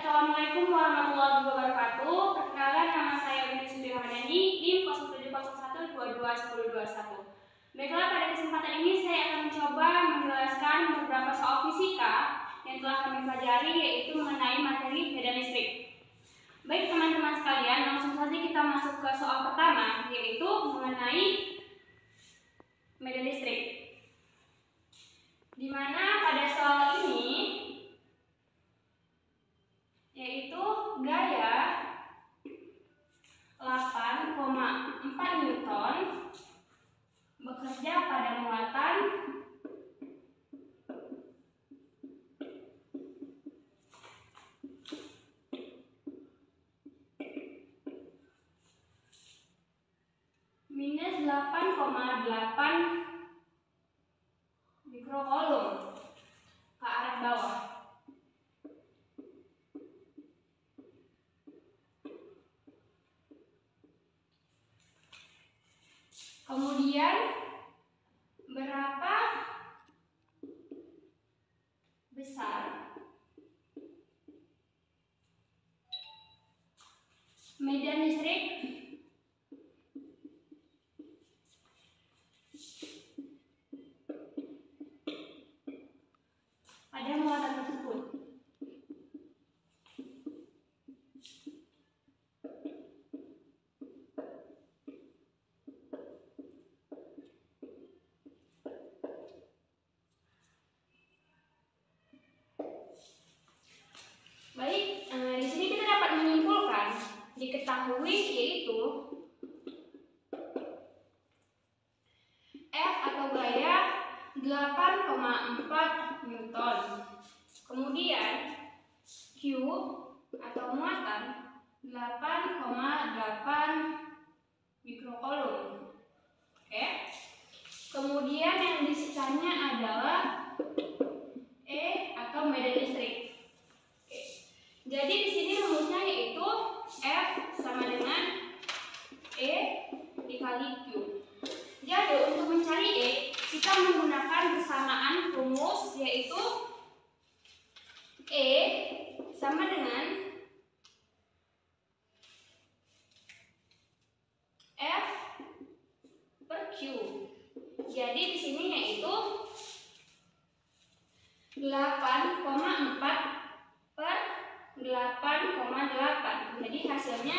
Assalamualaikum warahmatullahi wabarakatuh. Perkenalkan, nama saya Windy Siti Ramadhani, NIM 0701221021. Baiklah, pada kesempatan ini saya akan mencoba menjelaskan beberapa soal fisika yang telah kami pelajari, yaitu mengenai materi medan listrik. Baik teman-teman sekalian, langsung saja kita masuk ke soal pertama, yaitu mengenai medan listrik. Di mana pada soal ini yaitu gaya 8,4 Newton bekerja pada muatan minus 8,8 mikrocoulomb ke arah bawah. Kemudian berapa besar medan listrik pada muatan tersebut. Baik, di sini kita dapat menyimpulkan, diketahui yaitu F atau gaya 8,4 Newton. Kemudian Q atau muatan 8,8 mikrocoulomb. Oke. Kemudian yang disisanya adalah E atau medan listrik. Jadi di sini rumusnya yaitu F sama dengan E dikali Q. Jadi untuk mencari E, kita menggunakan persamaan rumus, yaitu E sama dengan F per Q. Jadi di sini yaitu 8,4 per 8,8. Jadi hasilnya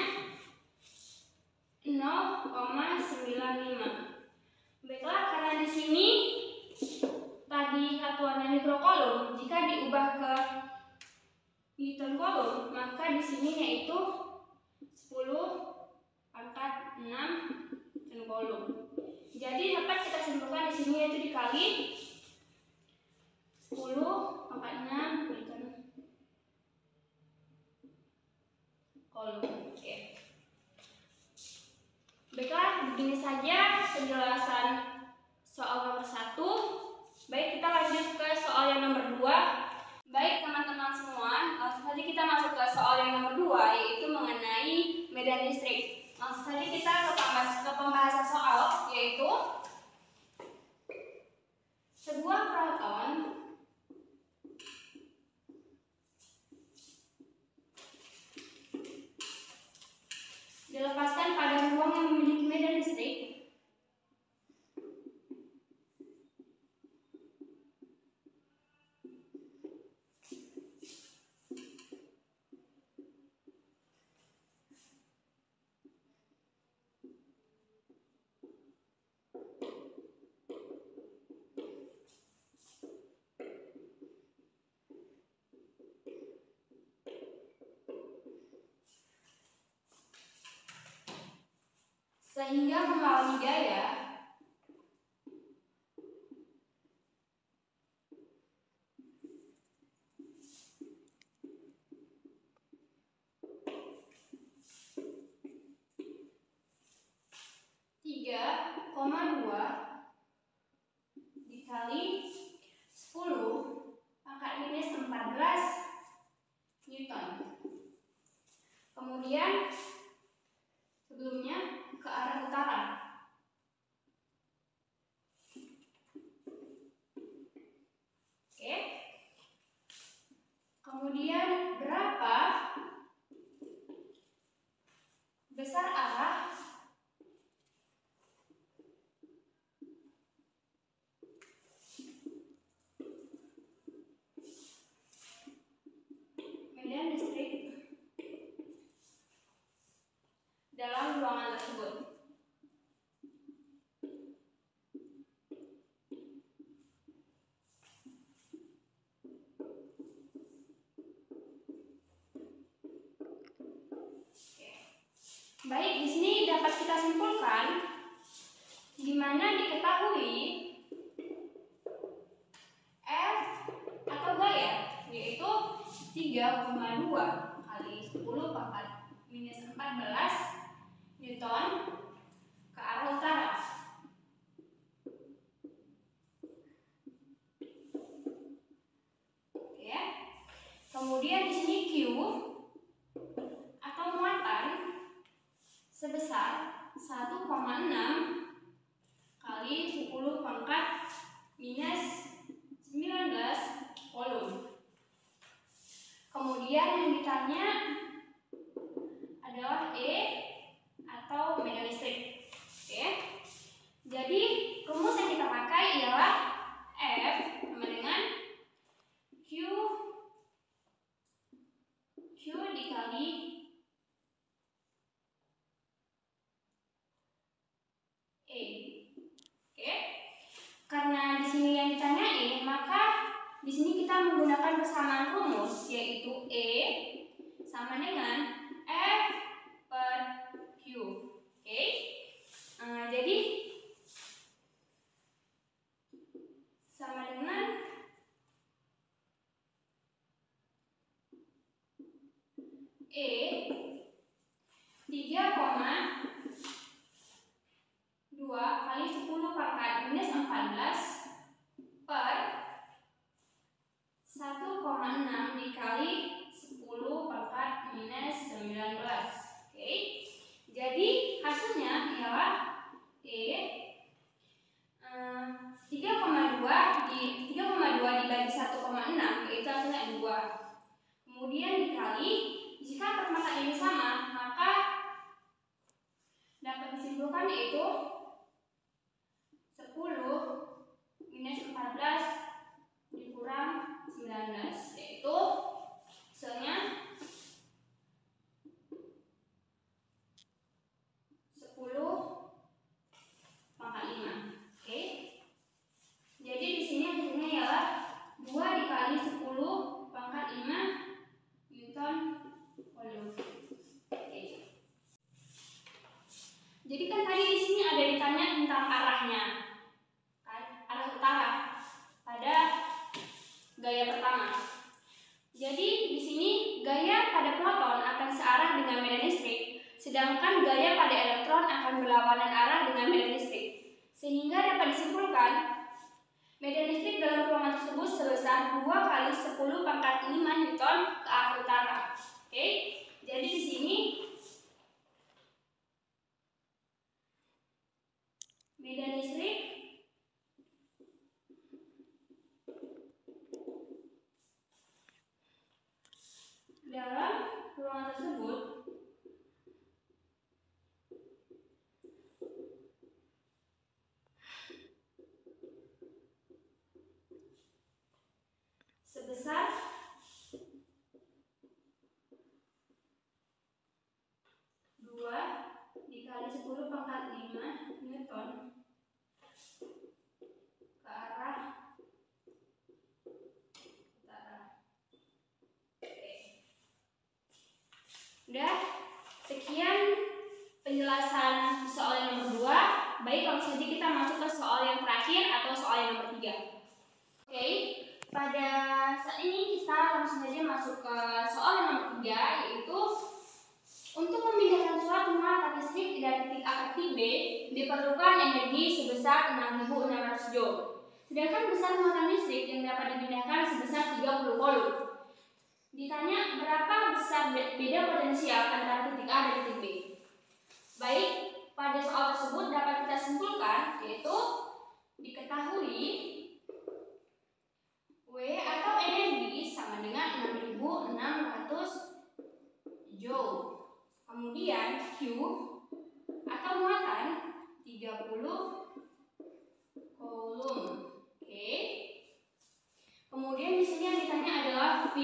0,95. Baiklah, karena di sini tadi satuannya mikrocoulomb, jika diubah ke Newton coulomb, maka di sini yaitu 10 pangkat 6 Newton coulomb. Jadi dapat kita simpulkan di sini yaitu dikali 10 pangkat 6 Newton coulomb. Oke. Baiklah, begini saja penjelasan soal nomor 1. Baik, kita lanjut ke soal yang nomor 2. Baik teman-teman semua, langsung saja kita masuk ke soal yang nomor 2, yaitu mengenai medan listrik. Langsung saja kita ke pembahasan soal, yaitu sebuah proton dilepaskan pada ruang yang memiliki medan listrik sehingga mengalami gaya 3,2 dikali 10 pangkat minus 14 Newton. Kemudian sebelumnya ke arah utara. Oke. Kemudian berapa Baik, di sini dapat kita simpulkan di mana diketahui F atau gaya yaitu 3,2 kali 10 pangkat minus 14 Newton ke arah utara. Oke. Kemudian di sini Q atau muatan sebesar 1,6 kali 10 pangkat minus 19 Coulomb. Kemudian yang ditanya adalah E atau medan listrik. Oke. Jadi rumus yang kita pakai ialah F sama dengan Q dikali E. Oke. Karena di sini yang ditanya E, maka di sini kita menggunakan persamaan rumus yaitu E sama dengan F per Q. Oke. Jadi sama dengan E 3,2 kali 10 pangkat minus 14 per 1,6 dikali 10 pangkat minus 19. Oke. Jadi hasilnya ialah E 3,2 dibagi 1,6 yaitu hasilnya 2. Kemudian dikali, jika permata ini sama, maka dapat disimpulkan yaitu 10 minus 14 dikurang 19 yaitu hasilnya 10 pangkat 5. Oke. Jadi di sini hasilnya ialah 2 dikali 10 pangkat 5 Newton Coulomb. Oke. Jadi kan tadi di sini ada ditanya tentang arahnya, kan? Arah utara pada gaya pertama. Jadi di sini gaya pada proton akan searah dengan medan listrik, sedangkan gaya pada elektron akan berlawanan arah dengan medan listrik. Sehingga dapat disimpulkan medan listrik dalam ruangan tersebut sebesar 2 kali 10 pangkat 5 Newton ke arah utara. Oke. Jadi di sini medan listrik dalam ruangan tersebut sebesar 2 dikali 10 pangkat 5 Newton ke arah utara. Oke. Udah, sekian penjelasan soal yang nomor 2. Baik, langsung saja kita masuk ke soal yang terakhir atau soal yang nomor 3. Oke, pada saat ini kita langsung saja masuk ke soal yang nomor 3, yaitu untuk memindahkan suatu muatan listrik dari titik A ke titik B diperlukan energi sebesar 6.600 Joule. Sedangkan besar muatan listrik yang dapat dipindahkan sebesar 30 Coulomb. Ditanya berapa besar beda potensial antara titik A dan titik B. Baik, pada soal tersebut dapat kita simpulkan yaitu diketahui W atau energi sama dengan 6.600 Joule. Kemudian Q atau muatan 30 Coulomb. Oke. Kemudian di sini yang ditanya adalah V.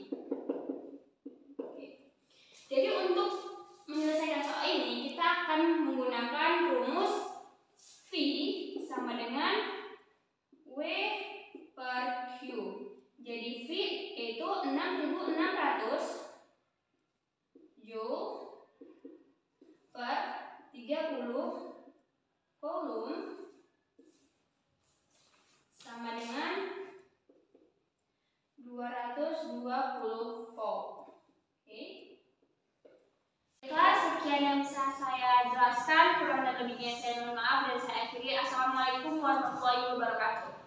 Oke. Jadi untuk menyelesaikan soal ini kita akan menggunakan rumus V sama dengan W per Q. Jadi V yaitu 6.600 Joule per 220 volt. Oke. Baiklah, sekian yang bisa saya jelaskan. Kurang dan lebihnya saya mohon maaf dan saya akhiri. Assalamualaikum warahmatullahi wabarakatuh.